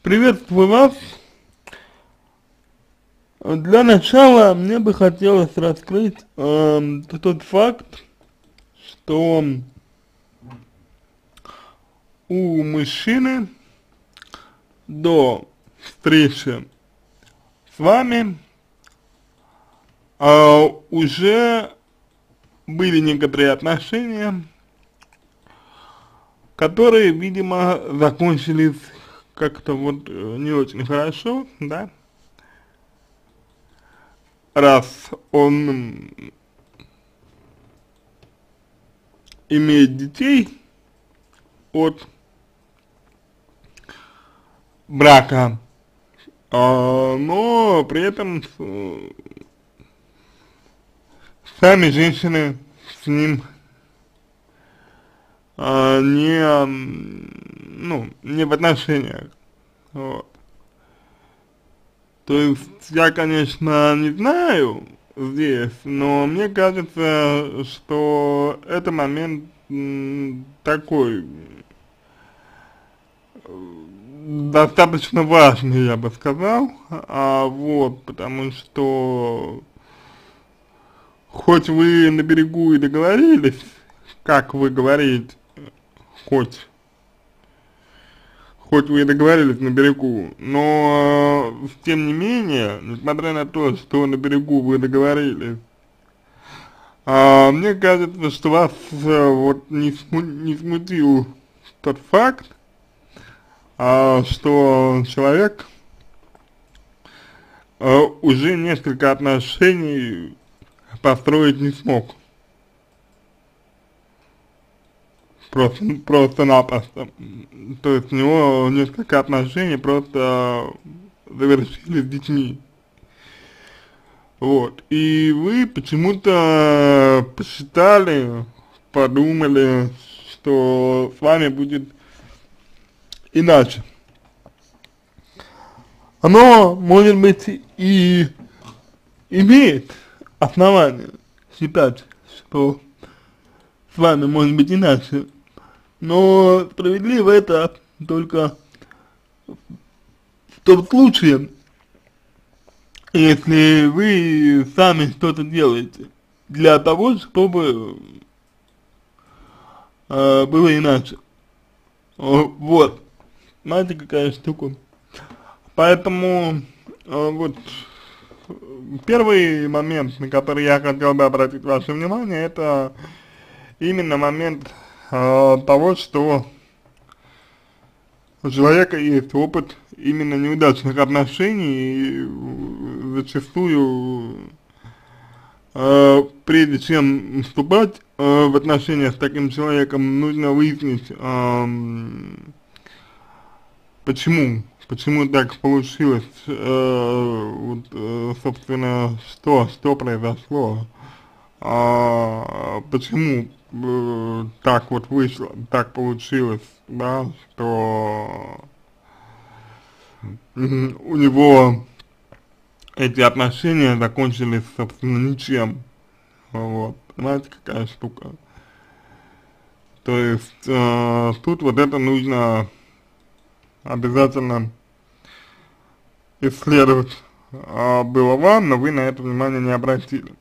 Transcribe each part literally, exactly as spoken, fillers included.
Приветствую вас. Для начала мне бы хотелось раскрыть эм, тот факт, что у мужчины до встречи с вами э, уже были некоторые отношения, которые, видимо, закончились как-то вот э, не очень хорошо, да, раз он м, имеет детей от брака, а, но при этом э, сами женщины с ним а, не, м, ну, не в отношениях, вот. То есть я, конечно, не знаю здесь, но мне кажется, что это момент м, такой, достаточно важный, я бы сказал, а, вот, потому что хоть вы на берегу и договорились, как вы говорите, хоть, хоть вы и договорились на берегу, но э, тем не менее, несмотря на то, что на берегу вы договорились, а, мне кажется, что вас э, вот не, сму не смутил тот факт, а, что человек а, уже несколько отношений построить не смог. Просто, просто-напросто. То есть у него несколько отношений просто завершились с детьми. Вот. И вы почему-то посчитали, подумали, что с вами будет иначе. Оно, может быть, и имеет основание считать, что с вами может быть иначе, но справедливо это только в том случае, если вы сами что-то делаете для того, чтобы э, было иначе. О, вот, знаете, какая штука. Поэтому э, вот первый момент, на который я хотел бы обратить ваше внимание, это именно момент э, того, что у человека есть опыт именно неудачных отношений, и зачастую, э, прежде чем вступать э, в отношения с таким человеком, нужно выяснить, э, почему, почему так получилось, э, вот, э, собственно, что, что произошло, а, почему э, так вот вышло, так получилось, да, что м, у него эти отношения закончились, собственно, ничем, вот, понимаете, какая штука. То есть, э, тут вот это нужно обязательно исследовать, а, было вам, но вы на это внимание не обратили.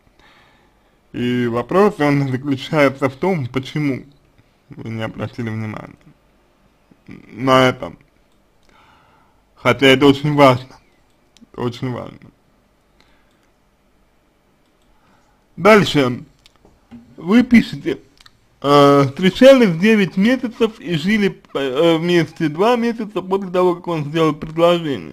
И вопрос, он заключается в том, почему вы не обратили внимания на это. Хотя это очень важно, это очень важно. Дальше, вы пишете, э, встречались девять месяцев и жили э, вместе два месяца после того, как он сделал предложение.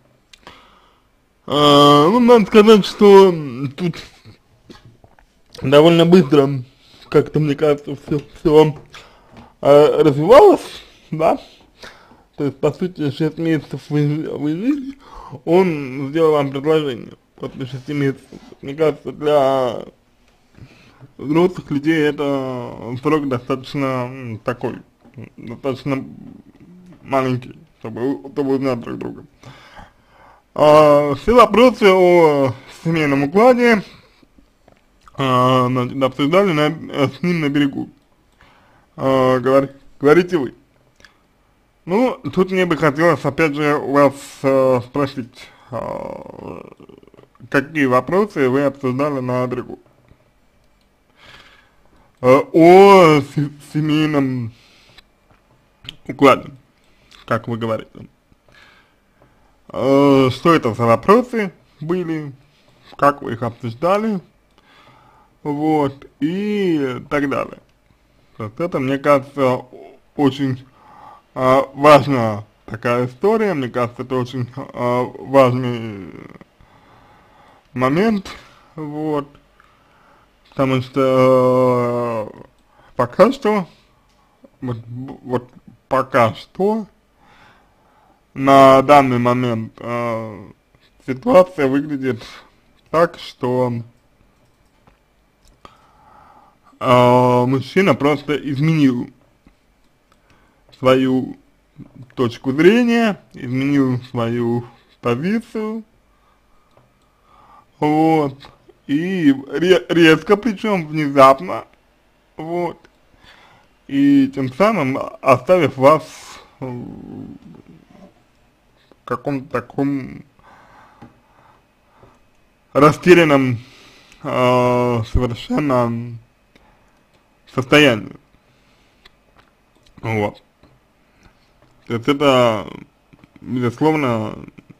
Э, ну, надо сказать, что тут довольно быстро, как-то, мне кажется, все, все э, развивалось, да, то есть, по сути, шесть месяцев вы, вы жили, он сделал вам предложение после шести месяцев. Мне кажется, для взрослых людей это срок достаточно м, такой, достаточно маленький, чтобы, чтобы узнать друг друга. А, все вопросы о семейном укладе а, значит, обсуждали на, с ним на берегу, а, говор, говорите вы. Ну, тут мне бы хотелось, опять же, у вас э, спросить, э, какие вопросы вы обсуждали на берегу? Э, о се- семейном укладе, как вы говорите. Э, что это за вопросы были, как вы их обсуждали, вот, и так далее. Вот это, мне кажется, очень э, важная такая история, мне кажется, это очень э, важный момент, вот, потому что э, пока что, вот, вот пока что, на данный момент э, ситуация выглядит так, что э, мужчина просто изменил свою точку зрения, изменил свою позицию, вот, и ре резко, причем внезапно, вот, и тем самым оставив вас в каком-то таком растерянном э, совершенно состоянии, вот. То есть это, безусловно,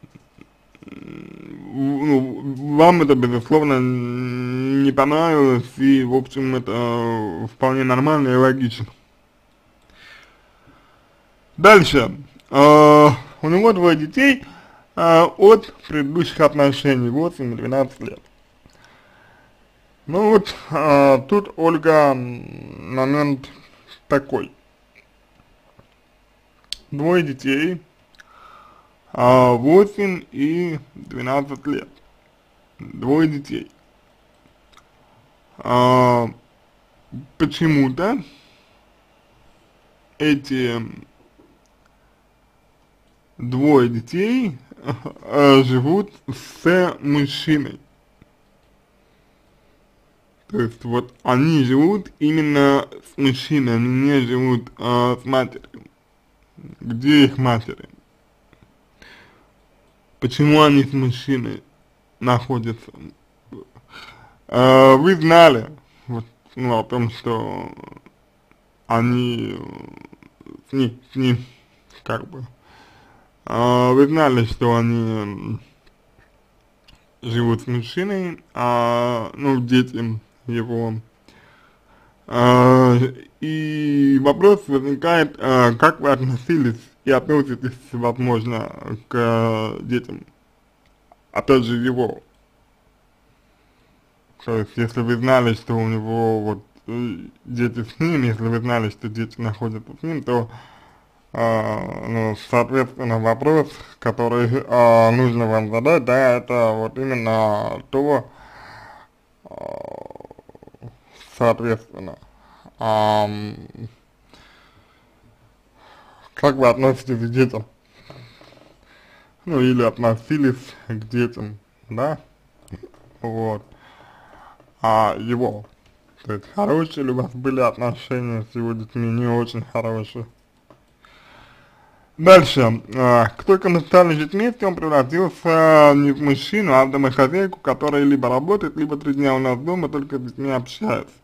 ну, вам это, безусловно, не понравилось, и, в общем, это вполне нормально и логично. Дальше. Э, у него двое детей э, от предыдущих отношений, восемь-двенадцать лет. Ну вот, э, тут, Ольга, момент такой. Двое детей, восемь и двенадцать лет. Двое детей. А, почему-то эти двое детей а, живут с мужчиной. То есть вот они живут именно с мужчиной, они не живут а, с матерью. Где их матери? Почему они с мужчиной находятся? А, вы знали вот, ну, о том, что они с ним, с ним как бы, а, вы знали, что они живут с мужчиной, а, ну, дети его. А, и вопрос возникает, а, как вы относились и относитесь, возможно, к детям, опять же, его. То есть, если вы знали, что у него вот э, дети с ним, если вы знали, что дети находятся с ним, то, а, ну, соответственно, вопрос, который а, нужно вам задать, да, это вот именно то, а, соответственно, а, как вы относитесь к детям, ну, или относились к детям, да, вот, а его, то есть, хорошие ли у вас были отношения с его детьми, не очень хорошие. Дальше, а, как только мы стали жить вместе, он превратился не в мужчину, а в домохозяйку, которая либо работает, либо три дня у нас дома, только с детьми общается.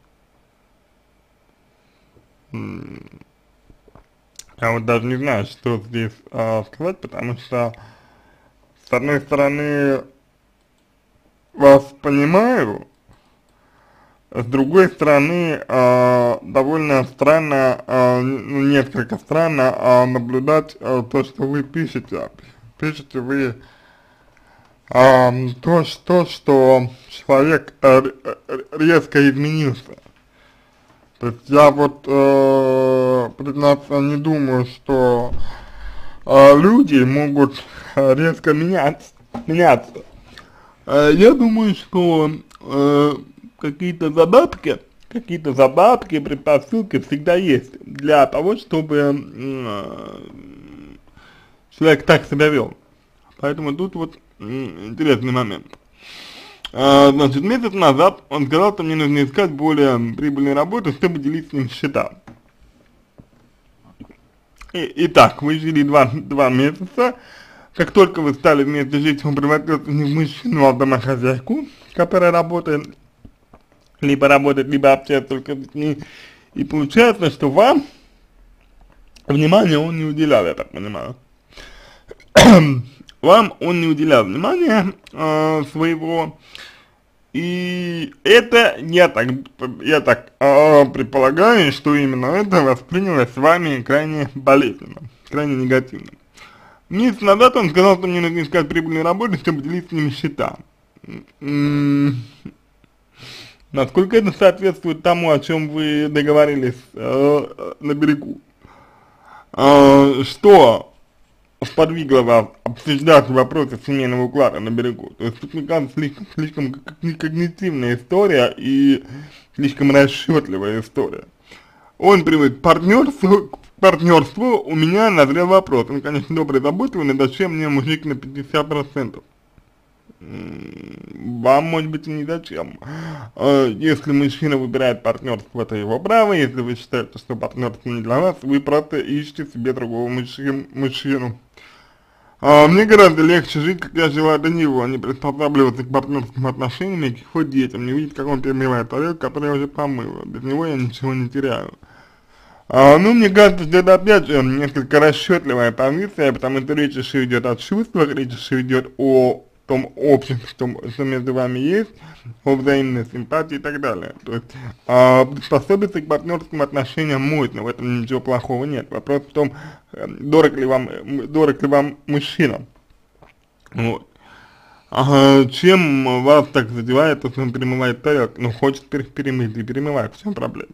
М, Я вот даже не знаю, что здесь а, сказать, потому что, с одной стороны, вас понимаю, с другой стороны, а, довольно странно, а, ну, несколько странно а, наблюдать а, то, что вы пишете. Пишете вы а, то, что, что человек а, резко изменился. То есть я вот, э, признаться, не думаю, что э, люди могут э, резко меняться. меняться. Э, я думаю, что э, какие-то задатки, какие-то задатки, предпосылки всегда есть для того, чтобы э, человек так себя вел. Поэтому тут вот э, интересный момент. А, значит, месяц назад он сказал, что мне нужно искать более прибыльную работу, чтобы делить с ним счета. И, итак, вы жили два, два месяца, как только вы стали вместе жить, он превратился не в мужчину, а в домохозяйку, которая работает, либо работает, либо общается только с детьми, и получается, что вам внимания он не уделял, я так понимаю. Вам он не уделял внимания э, своего, и это, я так, я так э, предполагаю, что именно это воспринялось с вами крайне болезненно, крайне негативно. Месяц назад он сказал, что мне нужно искать прибыльную работу, чтобы делить с ними счета. М-м- насколько это соответствует тому, о чем вы договорились э, на берегу? Э, что сподвигло вас обсуждать вопросы семейного уклада на берегу? То есть тут, мне кажется, слишком, слишком когнитивная история и слишком расчетливая история. Он привык к партнерству, к партнерству, у меня назрел вопрос. Он, конечно, добрый, заботливый, но зачем мне мужик на пятьдесят процентов? Вам, может быть, и не зачем. Если мужчина выбирает партнерство, это его право. Если вы считаете, что партнерство не для вас, вы просто ищете себе другого мужчин, мужчину. А мне гораздо легче жить, как я жила до него, а не приспосабливаться к партнерским отношениям и к его детям, не видеть, как он перемывает тарелку, которую я уже помыла. Без него я ничего не теряю. А, ну, мне кажется, что это опять же несколько расчетливая позиция, потому что речь еще идет о чувствах, речь еще идет о том общем, что, что между вами есть, о взаимной симпатии и так далее. То есть а, приспособиться к партнерским отношениям можно, в этом ничего плохого нет. Вопрос в том, дорог ли вам, дорог ли вам мужчина. Вот. А, чем вас так задевает, если он перемывает тарелку? Ну, хочет перемыть и перемывает, в чем проблема?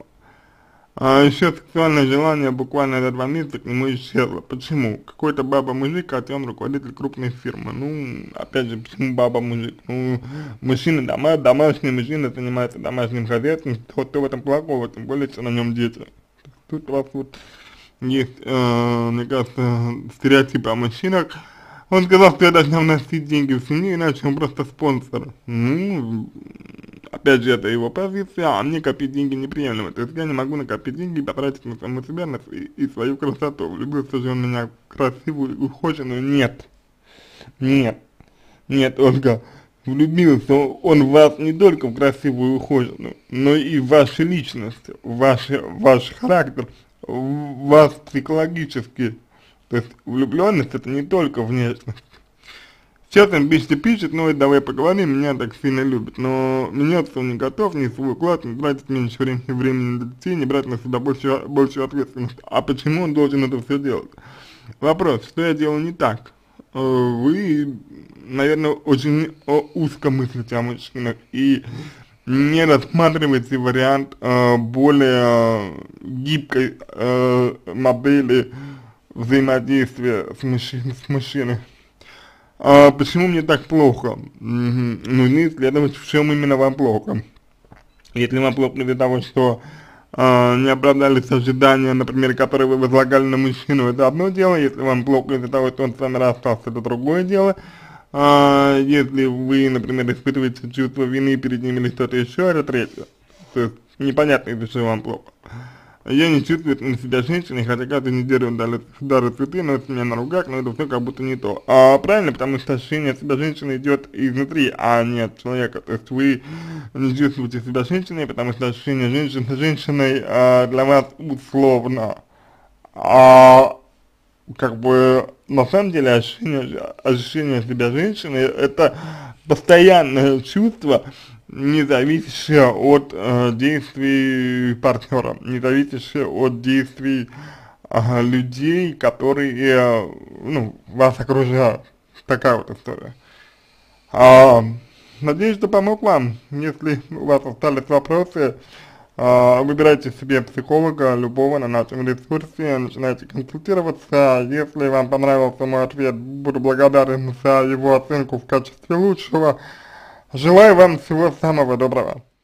А еще сексуальное желание буквально за два месяца к нему исчезло. Почему? Какой-то баба-мужик, хотя он руководитель крупной фирмы. Ну, опять же, почему баба-мужик? Ну, мужчина дома, домашний мужчина занимается домашним хозяйством, что, что в этом плохого, тем более, что на нем дети. Тут у вас вот есть, э, мне кажется, стереотипы о мужчинах. Он сказал, что я должна вносить деньги в семью, иначе он просто спонсор. Ну, опять же, это его позиция, а мне копить деньги неприемлемо. То есть я не могу накопить деньги и потратить на саму себя на, и, и свою красоту. Влюбился же он в меня красивую и ухоженную? Нет. Нет. Нет, Ольга. Влюбился он в вас не только в красивую и ухоженную, но и в вашу личность, в ваш, ваш характер, в вас психологически. То есть влюбленность это не только внешность. Сейчас он пишет и пишет, ну и давай поговорим, меня так сильно любит, но меняться он не готов, не свой уклад, не тратить меньше времени, времени для детей, не брать на себя больше, больше ответственности. А почему он должен это все делать? Вопрос, что я делаю не так? Вы, наверное, очень узко мыслите о мужчинах и не рассматриваете вариант э, более гибкой э, модели взаимодействия с, мужчин, с мужчиной. А почему мне так плохо? Угу. Нужно исследовать, в чем именно вам плохо. Если вам плохо из-за того, что а, не оправдались ожидания, например, которые вы возлагали на мужчину, это одно дело. Если вам плохо из-за того, что он с вами расстался, это другое дело. А, если вы, например, испытываете чувство вины перед ним или что-то еще, это третье. То есть непонятно, из-за чего вам плохо. Я не чувствую на себя женщиной, хотя каждую неделю он дарит, дарит цветы, носит меня на руках, но это все как будто не то. А правильно, потому что ощущение себя женщиной идет изнутри, а не от человека. То есть вы не чувствуете себя женщиной, потому что ощущение женщины, женщиной а, для вас условно. А как бы на самом деле ощущение, ощущение себя женщиной это постоянное чувство, не зависящее от э, действий партнера, не зависящее от действий э, людей, которые, э, ну, вас окружают. Такая вот история. А, надеюсь, что помог вам. Если у вас остались вопросы, э, выбирайте себе психолога, любого на нашем ресурсе, начинайте консультироваться. Если вам понравился мой ответ, буду благодарен за его оценку в качестве лучшего. Желаю вам всего самого доброго.